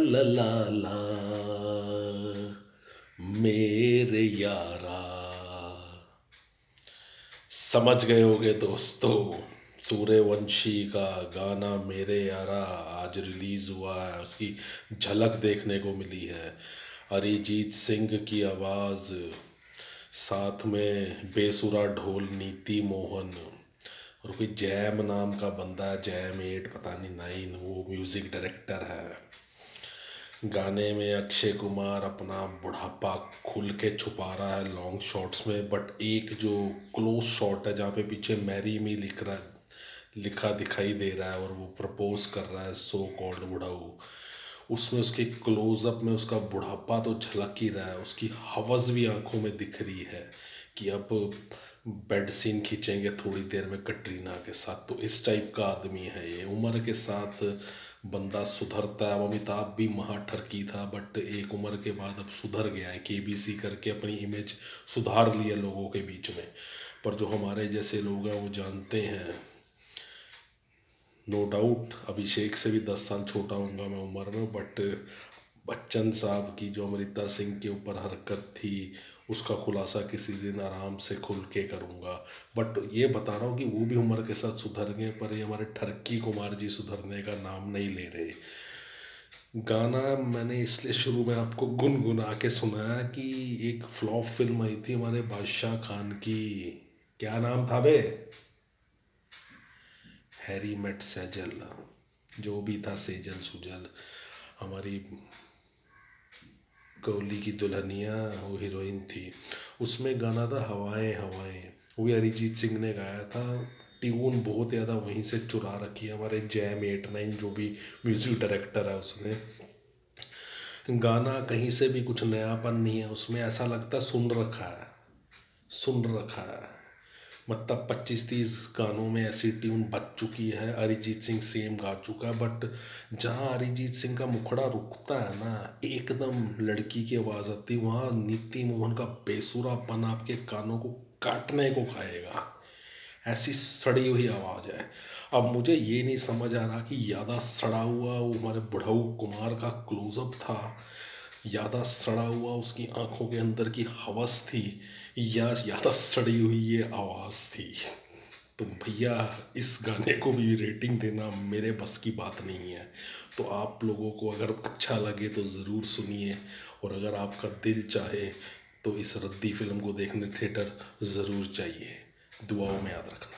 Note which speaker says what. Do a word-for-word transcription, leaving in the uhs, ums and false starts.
Speaker 1: ला ला ला मेरे यारा। समझ गए होगे दोस्तों, सूर्यवंशी का गाना मेरे यारा आज रिलीज़ हुआ है, उसकी झलक देखने को मिली है। अरिजीत सिंह की आवाज़, साथ में बेसुरा ढोल नीति मोहन, और कोई जैम नाम का बंदा है, जैम एट पता नहीं नाइन, वो म्यूज़िक डायरेक्टर है। गाने में अक्षय कुमार अपना बुढ़ापा खुल के छुपा रहा है लॉन्ग शॉट्स में, बट एक जो क्लोज शॉट है जहाँ पे पीछे मैरी मी लिख रहा लिखा दिखाई दे रहा है और वो प्रपोज कर रहा है सो कॉल्ड बुढ़ाऊ, उसमें उसके क्लोजअप में उसका बुढ़ापा तो झलक ही रहा है, उसकी हवस भी आंखों में दिख रही है कि अब बेड सीन खींचेंगे थोड़ी देर में कटरीना के साथ। तो इस टाइप का आदमी है ये, उम्र के साथ बंदा सुधरता है। अमिताभ भी महा ठरकी था, बट एक उम्र के बाद अब सुधर गया है, केबीसी करके अपनी इमेज सुधार ली है लोगों के बीच में। पर जो हमारे जैसे लोग हैं वो जानते हैं, नो डाउट अभिषेक से भी दस साल छोटा हूँगा मैं उम्र में, बट बच्चन साहब की जो अमृता सिंह के ऊपर हरकत थी उसका खुलासा किसी दिन आराम से खुल के करूँगा। बट ये बता रहा हूँ कि वो भी उम्र के साथ सुधर गए, पर ये हमारे ठरकी कुमार जी सुधरने का नाम नहीं ले रहे। गाना मैंने इसलिए शुरू में आपको गुनगुना के सुनाया कि एक फ्लॉप फिल्म आई थी हमारे बादशाह खान की, क्या नाम था बे, हैरी मेट सेजल, जो भी था सेजल सुजल, हमारी कोहली की दुल्हनिया वो हीरोइन थी। उसमें गाना था हवाएं हवाएं, वो भी अरिजीत सिंह ने गाया था। ट्यून बहुत ज़्यादा वहीं से चुरा रखी है हमारे जैम एट नाइन जो भी म्यूज़िक डायरेक्टर है उसने। गाना कहीं से भी कुछ नयापन नहीं है उसमें, ऐसा लगता है सुन रखा है सुन रखा है मतलब पच्चीस तीस गानों में ऐसी ट्यून बच चुकी है, अरिजीत सिंह सेम गा चुका है, बट जहाँ अरिजीत सिंह का मुखड़ा रुकता है ना, एकदम लड़की की आवाज़ आती, वहाँ नीति मोहन का बेसुरापन आपके कानों को काटने को खाएगा, ऐसी सड़ी हुई आवाज़ है। अब मुझे ये नहीं समझ आ रहा कि ज़्यादा सड़ा हुआ वो हमारे बुढ़ऊ कुमार का क्लोजअप था, ज़्यादा सड़ा हुआ उसकी आंखों के अंदर की हवस थी, या ज़्यादा सड़ी हुई ये आवाज़ थी। तो भैया इस गाने को भी रेटिंग देना मेरे बस की बात नहीं है। तो आप लोगों को अगर अच्छा लगे तो ज़रूर सुनिए, और अगर आपका दिल चाहे तो इस रद्दी फिल्म को देखने थिएटर ज़रूर जाइए। दुआओं में याद रखना।